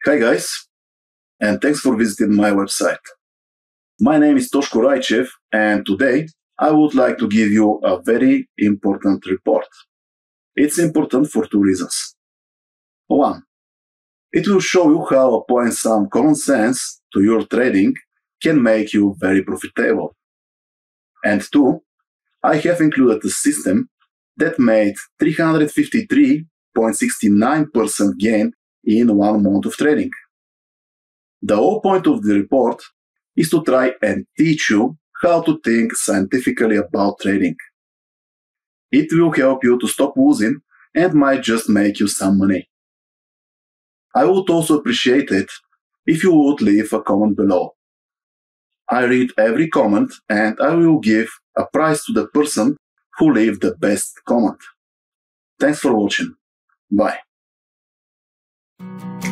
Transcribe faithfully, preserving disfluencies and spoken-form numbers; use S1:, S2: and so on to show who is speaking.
S1: Hi guys, and thanks for visiting my website. My name is Toshko Raychev, and today I would like to give you a very important report. It's important for two reasons. One, it will show you how applying some common sense to your trading can make you very profitable. And two, I have included a system that made three hundred fifty-three point six nine percent gain in one month of trading. The whole point of the report is to try and teach you how to think scientifically about trading. It will help you to stop losing and might just make you some money. I would also appreciate it if you would leave a comment below. I read every comment and I will give a prize to the person who leave the best comment. Thanks for watching. Bye.